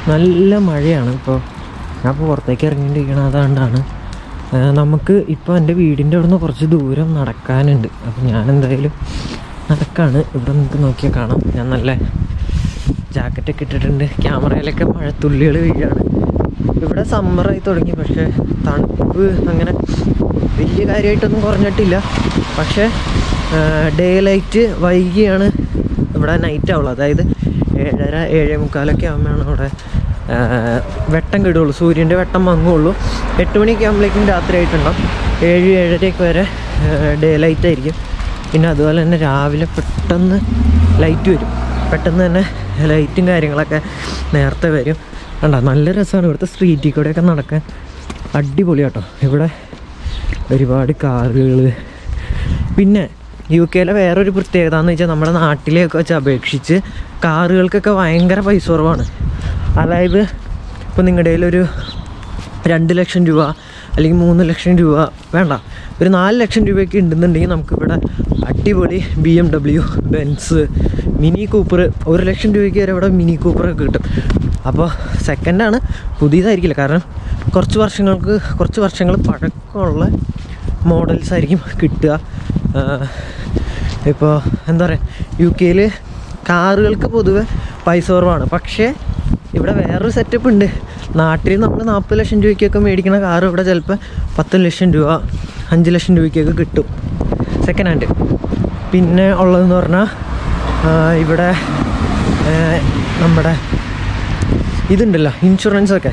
നല്ല മഴയാണ്. ഇപ്പോൾ ഞാൻ ഇപ്പോൾ പുറത്തേക്ക് ഇറങ്ങിയിട്ടിരിക്കണം. അതുകൊണ്ടാണ് നമുക്ക് ഇപ്പോൾ എൻ്റെ വീടിൻ്റെ അവിടെ നിന്ന് കുറച്ച് ദൂരം നടക്കാനുണ്ട്. അപ്പോൾ ഞാനെന്തായാലും നടക്കാണ്. ഇവിടെ നമുക്ക് നോക്കിയാൽ കാണാം, ഞാൻ നല്ല ജാക്കറ്റൊക്കെ ഇട്ടിട്ടുണ്ട്. ക്യാമറയിലൊക്കെ മഴത്തുള്ളികൾ വീഴാണ്. ഇവിടെ സമ്മറായി തുടങ്ങി, പക്ഷേ തണുപ്പ് അങ്ങനെ വലിയ കാര്യമായിട്ടൊന്നും കുറഞ്ഞിട്ടില്ല. പക്ഷേ ഡേ ലൈറ്റ് വൈകിയാണ് ഇവിടെ നൈറ്റ് ആവുള്ളൂ. അതായത് 7:30 7:45 ആകുമ്പോഴാണ് ഇവിടെ വെട്ടം കിടുകയുള്ളൂ, സൂര്യൻ്റെ വെട്ടം മങ്ങുള്ളൂ. 8 മണിയൊക്കെ ആകുമ്പോഴേക്കും രാത്രി ആയിട്ടുണ്ടാവും. 7 7:30 വരെ ഡേ ലൈറ്റ് ആയിരിക്കും. പിന്നെ അതുപോലെ തന്നെ രാവിലെ പെട്ടെന്ന് ലൈറ്റ് വരും. പെട്ടെന്ന് തന്നെ ലൈറ്റും കാര്യങ്ങളൊക്കെ നേരത്തെ വരും. കണ്ടോ, നല്ല രസമാണ് ഇവിടുത്തെ സ്ട്രീറ്റിൽ കൂടെയൊക്കെ നടക്കാൻ. അടിപൊളി കേട്ടോ. ഇവിടെ ഒരുപാട് കാറുകൾ. പിന്നെ UK വേറൊരു പ്രത്യേകത എന്ന് വെച്ചാൽ നമ്മുടെ നാട്ടിലെയൊക്കെ വെച്ച് അപേക്ഷിച്ച് കാറുകൾക്കൊക്കെ ഭയങ്കര പൈസ കുറവാണ്. അതായത് ഇപ്പോൾ നിങ്ങളുടെ കയ്യിലൊരു 2 ലക്ഷം രൂപ അല്ലെങ്കിൽ 3 ലക്ഷം രൂപ വേണ്ട, ഒരു 4 ലക്ഷം രൂപയൊക്കെ ഉണ്ടെന്നുണ്ടെങ്കിൽ നമുക്കിവിടെ അടിപൊളി BMW, ബെൻസ്, മിനി കൂപ്പർ, 1 ലക്ഷം രൂപയ്ക്ക് വരെ ഇവിടെ മിനി കൂപ്പറൊക്കെ കിട്ടും. അപ്പോൾ സെക്കൻഡാണ്, പുതിയതായിരിക്കില്ല. കാരണം കുറച്ച് വർഷങ്ങൾ പഴക്കമുള്ള മോഡൽസ് ആയിരിക്കും കിട്ടുക. ഇപ്പോൾ എന്താ പറയുക, UK കാറുകൾക്ക് പൊതുവെ പൈസ കുറവാണ്. പക്ഷേ ഇവിടെ വേറൊരു സെറ്റപ്പ് ഉണ്ട്. നാട്ടിൽ നമ്മൾ 40 ലക്ഷം രൂപയ്ക്കൊക്കെ മേടിക്കുന്ന കാർ ഇവിടെ ചിലപ്പോൾ 10 ലക്ഷം രൂപ 5 ലക്ഷം രൂപയ്ക്കൊക്കെ കിട്ടും സെക്കൻഡ് ഹാൻഡ്. പിന്നെ ഉള്ളതെന്ന് പറഞ്ഞാൽ ഇവിടെ നമ്മുടെ ഇതുണ്ടല്ലോ, ഇൻഷുറൻസൊക്കെ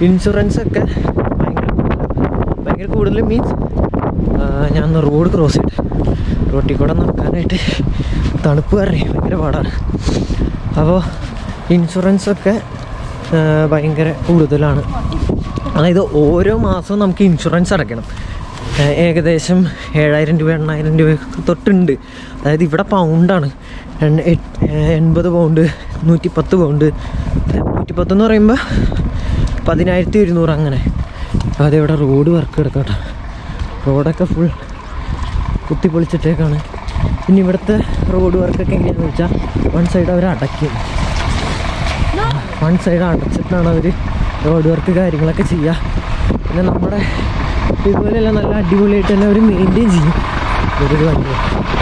ഭയങ്കര കൂടുതൽ മീൻസ് ഞാൻ റോഡ് ക്രോസ് ചെയ്തിട്ട് റോട്ടിൽ കൂടെ നടക്കാനായിട്ട് തണുപ്പ് കാരണം ഭയങ്കര പാടാണ്. അപ്പോൾ ഇൻഷുറൻസൊക്കെ ഭയങ്കര കൂടുതലാണ്. അതായത് ഓരോ മാസവും നമുക്ക് ഇൻഷുറൻസ് അടയ്ക്കണം. ഏകദേശം 7,000 രൂപ 8,000 രൂപ തൊട്ടുണ്ട്. അതായത് ഇവിടെ പൗണ്ടാണ്. 80 പൗണ്ട്, 110 പൗണ്ട്. 110 എന്ന് പറയുമ്പോൾ 10,200 അങ്ങനെ. അതിവിടെ റോഡ് വർക്ക് കിടക്കട്ടെ. റോഡൊക്കെ ഫുൾ കുത്തിപ്പൊളിച്ചിട്ടേക്കാണ്. പിന്നെ ഇവിടുത്തെ റോഡ് വർക്കൊക്കെ എങ്ങനെയാണെന്ന് വെച്ചാൽ വൺ സൈഡ് അവർ അടയ്ക്കും. വൺ സൈഡ് അടച്ചിട്ടാണ് അവർ റോഡ് വർക്ക് കാര്യങ്ങളൊക്കെ ചെയ്യുക. പിന്നെ നമ്മുടെ ഇതുപോലെയല്ല, നല്ല അടിപൊളിയായിട്ട് തന്നെ അവർ മെയിൻറ്റെയിൻ ചെയ്യും. ഒരു വണ്ടി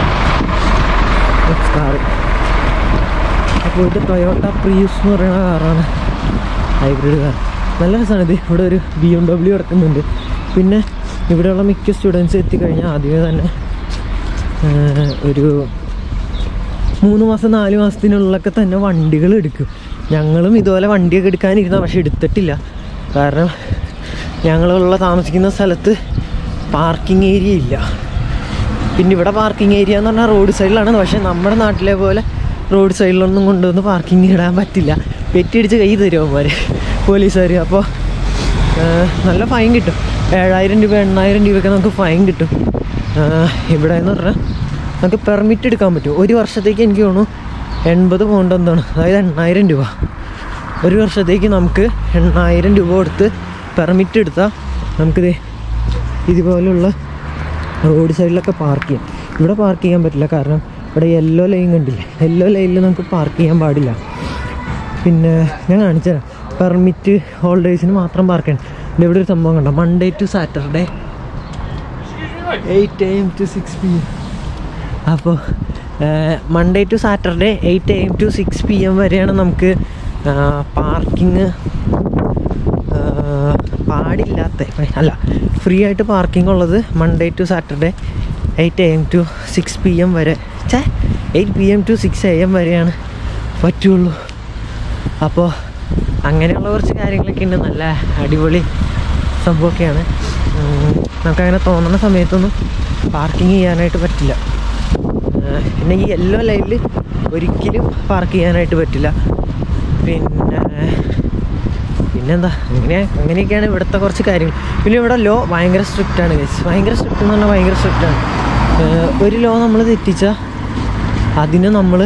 കാറ്. അപ്പോൾ ഇത് ടൊയോട്ട പ്രിയൂസ് എന്ന് പറയുന്ന കാറാണ്, ഹൈബ്രിഡ് കാർ. നല്ല രസമാണ് ഇത്. ഇവിടെ ഒരു BMW കിടക്കുന്നുണ്ട്. പിന്നെ ഇവിടെയുള്ള മിക്ക സ്റ്റുഡൻസ് എത്തിക്കഴിഞ്ഞാൽ ആദ്യമേ തന്നെ ഒരു 3 മാസം 4 മാസത്തിനുള്ളിലൊക്കെ തന്നെ വണ്ടികൾ എടുക്കും. ഞങ്ങളും ഇതുപോലെ വണ്ടിയൊക്കെ എടുക്കാനിരുന്ന, പക്ഷെ എടുത്തിട്ടില്ല. കാരണം ഞങ്ങളുള്ള താമസിക്കുന്ന സ്ഥലത്ത് പാർക്കിംഗ് ഏരിയ ഇല്ല. പിന്നെ ഇവിടെ പാർക്കിംഗ് ഏരിയ എന്ന് പറഞ്ഞാൽ റോഡ് സൈഡിലാണ്. പക്ഷേ നമ്മുടെ നാട്ടിലെ പോലെ റോഡ് സൈഡിലൊന്നും കൊണ്ടുവന്ന് പാർക്കിംഗ് ഇടാൻ പറ്റില്ല. പെറ്റിയടിച്ച് കൈ തരുമന്മാർ, പോലീസുകാർ. അപ്പോൾ നല്ല ഫൈൻ കിട്ടും. 7,000 രൂപ 8,000 രൂപയൊക്കെ നമുക്ക് ഫൈൻ കിട്ടും. ഇവിടെ എന്ന് പറഞ്ഞാൽ നമുക്ക് പെർമിറ്റ് എടുക്കാൻ പറ്റും. ഒരു വർഷത്തേക്ക് എനിക്ക് തോന്നുന്നു 80 പൗണ്ട് എന്താണ്, അതായത് 8,000 രൂപ. ഒരു വർഷത്തേക്ക് നമുക്ക് 8,000 രൂപ കൊടുത്ത് പെർമിറ്റ് എടുത്താൽ നമുക്കിത് ഇതുപോലുള്ള റോഡ് സൈഡിലൊക്കെ പാർക്ക് ചെയ്യാം. ഇവിടെ പാർക്ക് ചെയ്യാൻ പറ്റില്ല, കാരണം ഇവിടെ യെല്ലോ ലൈൻ കണ്ടില്ലേ, യെല്ലോ ലൈനിൽ നമുക്ക് പാർക്ക് ചെയ്യാൻ പാടില്ല. പിന്നെ ഞാൻ കാണിച്ചു തരാം, പെർമിറ്റ് ഹോൾഡേഴ്സിന് മാത്രം പാർക്ക് ചെയ്യണം. ഇവിടെ ഒരു സംഭവം കണ്ടോ, Monday to Saturday 8 AM to 6 PM. അപ്പോൾ Monday to Saturday 8 AM to 6 PM വരെയാണ് നമുക്ക് പാർക്കിങ് പാടില്ലാത്ത, അല്ല ഫ്രീ ആയിട്ട് പാർക്കിംഗ് ഉള്ളത് Monday to Saturday 8 AM to 6 PM വരെ. 8 PM to 6 AM വരെയാണ് പറ്റുള്ളൂ. അപ്പോൾ അങ്ങനെയുള്ള കുറച്ച് കാര്യങ്ങളൊക്കെ ഉണ്ട്. നല്ല അടിപൊളി സംഭവമൊക്കെയാണ്. നമുക്കങ്ങനെ തോന്നുന്ന സമയത്തൊന്നും പാർക്കിങ് ചെയ്യാനായിട്ട് പറ്റില്ല. പിന്നെ ഈ യെല്ലോ ലൈനിൽ ഒരിക്കലും പാർക്ക് ചെയ്യാനായിട്ട് പറ്റില്ല. പിന്നെന്താ, അങ്ങനെയൊക്കെയാണ് ഇവിടുത്തെ കുറച്ച് കാര്യങ്ങൾ. പിന്നെ ഇവിടെ ലോ ഭയങ്കര സ്ട്രിക്റ്റാണ് ഗൈസ്. ഭയങ്കര സ്ട്രിക്റ്റ് എന്ന് പറഞ്ഞാൽ ഭയങ്കര സ്ട്രിക്റ്റാണ്. ഒരു ലോ നമ്മൾ തെറ്റിച്ചാൽ അതിന് നമ്മൾ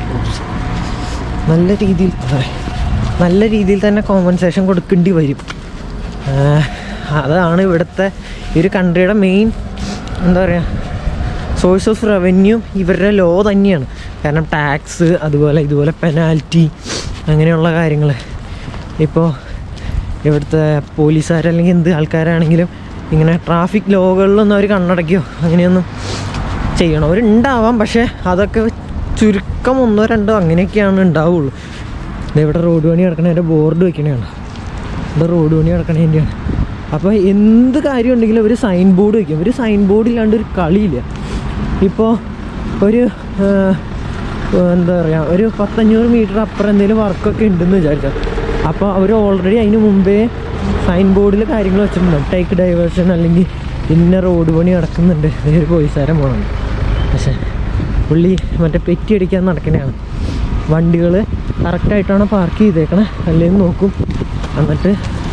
നല്ല രീതിയിൽ തന്നെ കോമ്പൻസേഷൻ കൊടുക്കേണ്ടി വരും. അതാണ് ഇവിടുത്തെ ഈ ഒരു കൺട്രിയുടെ മെയിൻ എന്താ പറയുക സോഴ്സ് ഓഫ് റവന്യൂ. ഇവരുടെ ലോ തന്നെയാണ്. കാരണം ടാക്സ്, ഇതുപോലെ പെനാൽറ്റി, അങ്ങനെയുള്ള കാര്യങ്ങൾ ഇപ്പോൾ ഇവിടുത്തെ പോലീസുകാരല്ലെങ്കിൽ എന്ത് ആൾക്കാരാണെങ്കിലും ഇങ്ങനെ ട്രാഫിക് ലോകളിലൊന്നും അവർ കണ്ണടയ്ക്കുകയോ അങ്ങനെയൊന്നും ചെയ്യണവരുണ്ടാവാം. പക്ഷേ അതൊക്കെ ചുരുക്കം 1-2 അങ്ങനെയൊക്കെയാണ് ഉണ്ടാവുള്ളൂ. ഇവിടെ റോഡ് പണി കിടക്കണതിൻ്റെ ബോർഡ് വയ്ക്കണതാണ്. ഇവിടെ റോഡ് പണി കിടക്കണതിൻ്റെയാണ്. അപ്പോൾ എന്ത് കാര്യം ഉണ്ടെങ്കിലും ഒരു സൈൻ ബോർഡ് വയ്ക്കും. ഒരു സൈൻ ബോർഡ് ഇല്ലാണ്ട് ഒരു കളിയില്ല. ഇപ്പോൾ ഒരു എന്താ പറയുക, ഒരു 100-500 മീറ്റർ അപ്പുറം എന്തെങ്കിലും വർക്കൊക്കെ ഉണ്ടെന്ന് വിചാരിച്ചാൽ അപ്പോൾ അവർ ഓൾറെഡി അതിന് മുമ്പേ സൈൻ ബോർഡിൽ കാര്യങ്ങൾ വെച്ചിട്ടുണ്ടാവും. ടേക്ക് ഡൈവേർഷൻ അല്ലെങ്കിൽ ഇന്ന റോഡ് പണി നടക്കുന്നുണ്ട്, ഒരു പോലീസുകാരൻ പോകണം. പക്ഷേ പുള്ളി മറ്റേ പെറ്റി അടിക്കാൻ നടക്കണതാണ്. വണ്ടികൾ കറക്റ്റായിട്ടാണ് പാർക്ക് ചെയ്തേക്കണേ അല്ലെങ്കിൽ നോക്കും. എന്നിട്ട്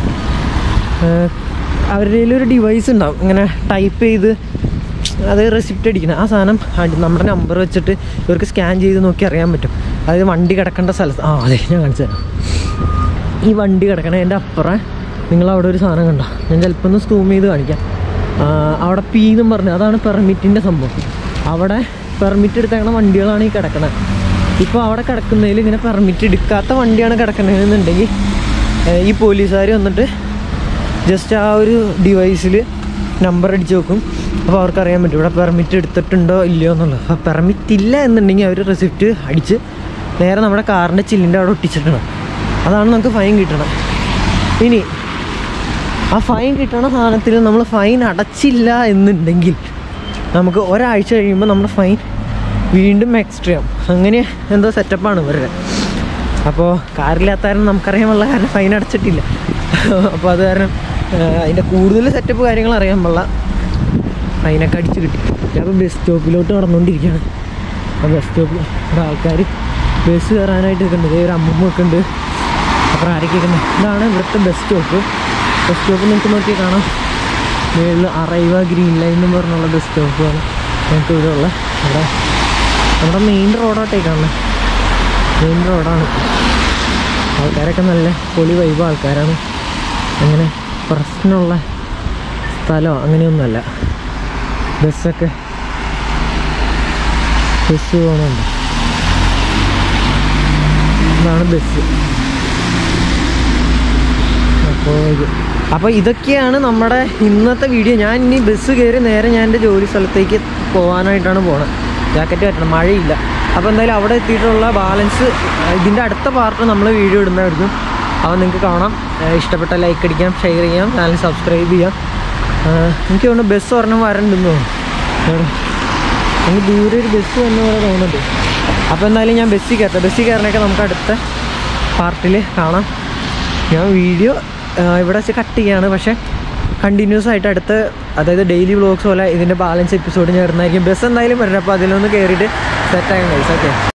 അവരുടെ കയ്യിലൊരു ഡിവൈസ് ഉണ്ടാവും, ഇങ്ങനെ ടൈപ്പ് ചെയ്ത് അത് റെസിപ്റ്റ് അടിക്കണം. ആ സാധനം നമ്മുടെ നമ്പർ വെച്ചിട്ട് ഇവർക്ക് സ്കാൻ ചെയ്ത് നോക്കി അറിയാൻ പറ്റും. അതായത് വണ്ടി കിടക്കേണ്ട സ്ഥലത്ത് അതെ ഞാൻ കാണിച്ചു തരാം. ഈ വണ്ടി കിടക്കണതിൻ്റെ അപ്പുറം നിങ്ങളവിടെ ഒരു സാധനം കണ്ടോ? ഞാൻ ചിലപ്പോൾ ഒന്ന് സൂം ചെയ്ത് കാണിക്കാം. അവിടെ പി എന്നും പറഞ്ഞു, അതാണ് പെർമിറ്റിൻ്റെ സംഭവം. അവിടെ പെർമിറ്റ് എടുത്തേക്കണ വണ്ടികളാണ് ഈ കിടക്കണത്. ഇപ്പോൾ അവിടെ കിടക്കുന്നതിൽ ഇങ്ങനെ പെർമിറ്റ് എടുക്കാത്ത വണ്ടിയാണ് കിടക്കണതെന്നുണ്ടെങ്കിൽ ഈ പോലീസുകാർ വന്നിട്ട് ജസ്റ്റ് ആ ഒരു ഡിവൈസിൽ നമ്പർ അടിച്ച് നോക്കും. അപ്പോൾ അവർക്കറിയാൻ പറ്റും ഇവിടെ പെർമിറ്റ് എടുത്തിട്ടുണ്ടോ ഇല്ലയോ എന്നുള്ളത്. അപ്പോൾ പെർമിറ്റ് ഇല്ല എന്നുണ്ടെങ്കിൽ അവർ റെസിപ്റ്റ് അടിച്ച് നേരെ നമ്മുടെ കാറിൻ്റെ ചില്ലിൻ്റെ അവിടെ ഒട്ടിച്ചിട്ടുണ്ട്. അതാണ് നമുക്ക് ഫൈൻ കിട്ടണം. ഇനി ആ ഫൈൻ കിട്ടണ സാധനത്തിൽ നമ്മൾ ഫൈൻ അടച്ചില്ല എന്നുണ്ടെങ്കിൽ നമുക്ക് ഒരാഴ്ച കഴിയുമ്പോൾ നമ്മുടെ ഫൈൻ വീണ്ടും എക്സ്ട്രാ അങ്ങനെ എന്തോ സെറ്റപ്പാണ് ഇവരുടെ. അപ്പോൾ കാറില്ലാത്ത കാരണം നമുക്കറിയാനുള്ള കാരണം ഫൈൻ അടച്ചിട്ടില്ല. അപ്പോൾ അത് കാരണം അതിൻ്റെ കൂടുതൽ സെറ്റപ്പ് കാര്യങ്ങൾ അറിയാൻ പാടില്ല. ഫൈനൊക്കെ അടിച്ച് കിട്ടി. അപ്പോൾ ബസ് സ്റ്റോപ്പിലോട്ട് നടന്നുകൊണ്ടിരിക്കുകയാണ്. ആ ബസ് സ്റ്റോപ്പിൽ ഇവിടെ ആൾക്കാർ ബസ് കയറാനായിട്ട് നിൽക്കുന്നുണ്ട്. ഒരു അമ്മമ്മ ഒക്കെ ഉണ്ട്. അപ്പോൾ ആരൊക്കെ ഇരിക്കുന്നത്? ഇതാണ് ഇവിടുത്തെ ബസ് സ്റ്റോപ്പ്. ബസ് സ്റ്റോപ്പ് നിങ്ങൾക്ക് നോക്കിയാൽ കാണാം. മേളിൽ അറൈവ ഗ്രീൻ ലൈൻ എന്ന് പറഞ്ഞുള്ള ബസ് സ്റ്റോപ്പാണ് ഞങ്ങൾക്ക് ഇവിടെ ഉള്ളത്. ഇവിടെ നമ്മുടെ മെയിൻ റോഡായിട്ടേക്കാണ്. മെയിൻ റോഡാണ്. ആൾക്കാരൊക്കെ നല്ല പൊളി വൈബ് ആൾക്കാരാണ്. അങ്ങനെ പ്രശ്നമുള്ള സ്ഥലമോ അങ്ങനെയൊന്നുമല്ല. ബസ്സൊക്കെ പോകണുണ്ട്. ഇതാണ് ബസ്. അപ്പോൾ ഇതൊക്കെയാണ് നമ്മുടെ ഇന്നത്തെ വീഡിയോ. ഞാൻ ഇനി ബസ് കയറി നേരെ ഞാൻ എൻ്റെ ജോലി സ്ഥലത്തേക്ക് പോകാനായിട്ടാണ് പോണത്. ജാക്കറ്റ് പറ്റണം, മഴയില്ല. അപ്പോൾ എന്തായാലും അവിടെ എത്തിയിട്ടുള്ള ബാലൻസ് ഇതിൻ്റെ അടുത്ത പാർട്ട് നമ്മൾ വീഡിയോ ഇടുന്നതായിരിക്കും. അപ്പോൾ നിങ്ങൾക്ക് കാണാം. ഇഷ്ടപ്പെട്ട ലൈക്ക് അടിക്കാം, ഷെയർ ചെയ്യാം, ചാനൽ സബ്സ്ക്രൈബ് ചെയ്യാം. എനിക്ക് തോന്നുന്നു ബസ് ഒരെണ്ണം വരണ്ടെന്ന് തോന്നുന്നു. എനിക്ക് ദൂരെ ഒരു ബസ് വന്ന പോലെ തോന്നുന്നുണ്ട്. അപ്പോൾ എന്തായാലും ഞാൻ ബസ്സിൽ കയറട്ടെ. ബസ്സിൽ കയറണൊക്കെ നമുക്ക് അടുത്ത പാർട്ടിൽ കാണാം. ഞാൻ വീഡിയോ ഇവിടെ വെച്ച് കട്ട് ചെയ്യുകയാണ്. പക്ഷേ കണ്ടിന്യൂസ് ആയിട്ട് അടുത്ത്, അതായത് ഡെയിലി വ്ളോഗ്സ് പോലെ ഇതിൻ്റെ ബാലൻസ് എപ്പിസോഡ് ഞാൻ ഇടുന്നതായിരിക്കും. ബസ് എന്തായാലും വരണം. അപ്പോൾ അതിലൊന്ന് കയറിയിട്ട് സെറ്റാകാൻ കഴിയും. ഓക്കെ.